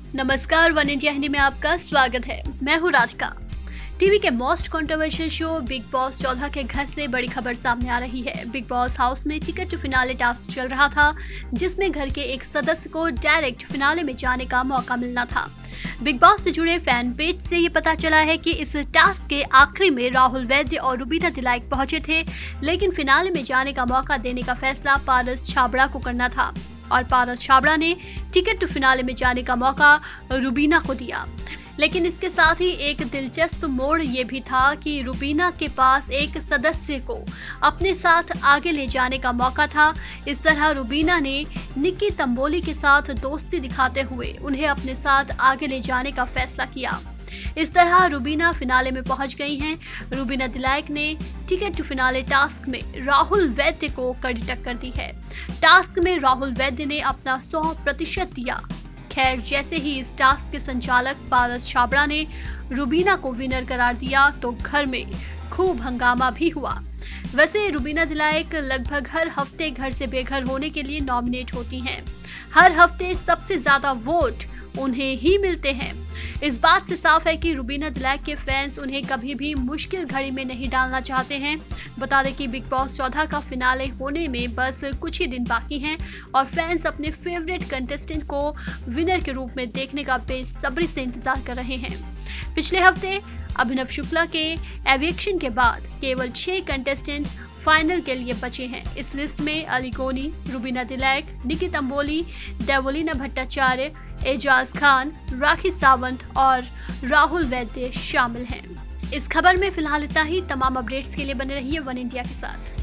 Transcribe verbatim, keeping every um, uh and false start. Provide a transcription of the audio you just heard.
नमस्कार, one India Hindi में आपका स्वागत है। मैं हूँ राधिका। टीवी के most controversial show Bigg Boss चौदह के घर से बड़ी खबर सामने आ रही है। बिग बॉस हाउस में टिकट टू फिनाले टास्क चल रहा था, जिसमें घर के एक सदस्य को डायरेक्ट फिनाले में जाने का मौका मिलना था। बिग बॉस से जुड़े फैन पेज से ये पता चला है कि इस टास्क के आखिरी में राहुल वैद्य और रुबीना दिलाइक पहुंचे थे, लेकिन फिनाले में जाने का मौका देने का फैसला पारस छाबड़ा को करना था और पारस छाबड़ा ने टिकट टू फिनाले में जाने का मौका रुबीना को दिया। लेकिन इसके साथ ही एक दिलचस्प मोड़ ये भी था कि रुबीना के पास एक सदस्य को अपने साथ आगे ले जाने का मौका था। इस तरह रुबीना ने निक्की तंबोली के साथ दोस्ती दिखाते हुए उन्हें अपने साथ आगे ले जाने का फैसला किया। इस तरह रुबीना फिनाले में पहुंच गई हैं। रुबीना दिलाइक ने टिकट टू फिनाले टास्क में राहुल वैद्य को कड़ी टक्कर दी है। टास्क में राहुल वैद्य ने अपना सौ प्रतिशत दिया। खैर, जैसे ही इस टास्क के संचालक पारस छाबड़ा ने रुबीना को विनर करार दिया तो घर में खूब हंगामा भी हुआ। वैसे रुबीना दिलाइक लगभग हर हफ्ते घर से बेघर होने के लिए नॉमिनेट होती हैं। हर हफ्ते सबसे ज्यादा वोट उन्हें ही मिलते हैं। इस बात से साफ है कि रुबीना दिलाइक के फैंस उन्हें कभी भी मुश्किल घड़ी में नहीं डालना चाहते हैं। बता दें कि बिग बॉस चौदह का फिनाले होने में बस कुछ ही दिन बाकी हैं और फैंस अपने फेवरेट कंटेस्टेंट को विनर के रूप में देखने का बेसब्री से इंतजार कर रहे हैं। पिछले हफ्ते अभिनव शुक्ला के एविक्शन के बाद केवल छह कंटेस्टेंट फाइनल के लिए बचे हैं। इस लिस्ट में अली गोनी, रुबीना दिलाइक, निक्की तंबोली, देवोलीना भट्टाचार्य, एजाज खान, राखी सावंत और राहुल वैद्य शामिल हैं। इस खबर में फिलहाल इतना ही। तमाम अपडेट्स के लिए बने रहिए वन इंडिया के साथ।